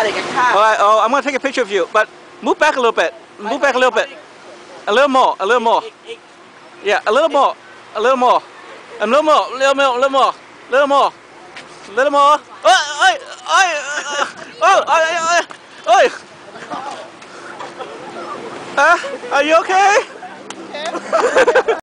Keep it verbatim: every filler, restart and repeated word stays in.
ถ่ายกันค่ะ All right. Oh, I'm gonna take a picture of you, but move back a little bit. Move back a little bit. A little more. A little more. Yeah, a little more. A little more. A little more. A little more. A little more. A little more. A little more. Oh, oh, oh, oh, oh, oh. Huh? Are you okay?